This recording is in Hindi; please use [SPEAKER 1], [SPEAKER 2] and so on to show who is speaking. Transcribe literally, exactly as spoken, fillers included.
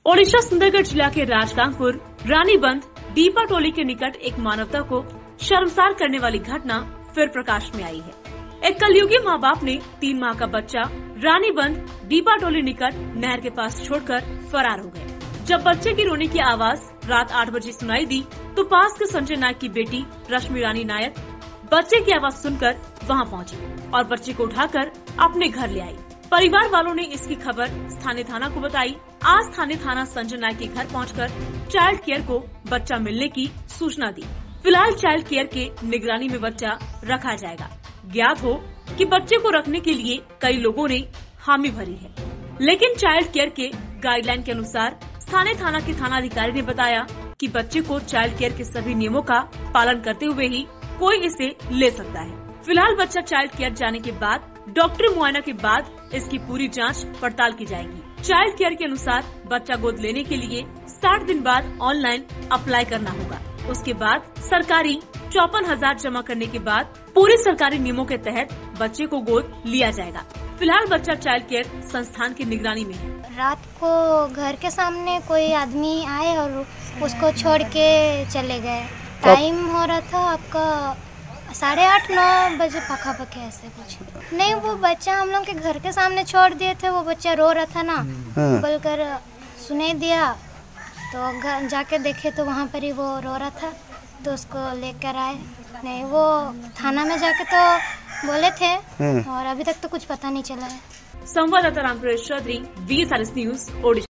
[SPEAKER 1] ओडिशा सुंदरगढ़ जिला के राजकांगपुर रानीबंध दीपा टोली के निकट एक मानवता को शर्मसार करने वाली घटना फिर प्रकाश में आई है। एक कलयुगी माँ बाप ने तीन माह का बच्चा रानीबंध दीपा टोली निकट नहर के पास छोड़कर फरार हो गए। जब बच्चे की रोने की आवाज रात आठ बजे सुनाई दी तो पास के संजय नायक की बेटी रश्मि रानी नायक बच्चे की आवाज सुनकर वहां पहुंची और बच्चे को उठाकर अपने घर ले आई। परिवार वालों ने इसकी खबर स्थानीय थाना को बताई। आज स्थानीय थाना संजय नायक के घर पहुंचकर चाइल्ड केयर को बच्चा मिलने की सूचना दी। फिलहाल चाइल्ड केयर के निगरानी में बच्चा रखा जाएगा। ज्ञात हो कि बच्चे को रखने के लिए कई लोगों ने हामी भरी है, लेकिन चाइल्ड केयर के गाइडलाइन के अनुसार स्थानीय थाना के थाना अधिकारी ने बताया कि बच्चे को चाइल्ड केयर के सभी नियमों का पालन करते हुए ही कोई इसे ले सकता है। फिलहाल बच्चा चाइल्ड केयर जाने के बाद डॉक्टरी मुआयना के बाद इसकी पूरी जांच पड़ताल की जाएगी। चाइल्ड केयर के अनुसार बच्चा गोद लेने के लिए साठ दिन बाद ऑनलाइन अप्लाई करना होगा। उसके बाद सरकारी चौपन हजार जमा करने के बाद पूरे सरकारी नियमों के तहत बच्चे को गोद लिया जाएगा। फिलहाल बच्चा चाइल्ड केयर संस्थान की निगरानी में है।
[SPEAKER 2] रात को घर के सामने कोई आदमी आए और उसको छोड़ के चले गए। टाइम हो रहा था आपका साढ़े आठ नौ बजे पका पके ऐसे कुछ नहीं। वो बच्चा हम लोग के घर के सामने छोड़ दिए थे। वो बच्चा रो रहा था ना, बोलकर सुने दिया तो जाके देखे तो वहाँ पर ही वो रो रहा था, तो उसको लेकर आए। नहीं, वो थाना में जाके तो बोले थे और अभी तक तो कुछ पता नहीं चला है।
[SPEAKER 1] संवाददाता Rampur Chaudhary, V S R S news, Odisha.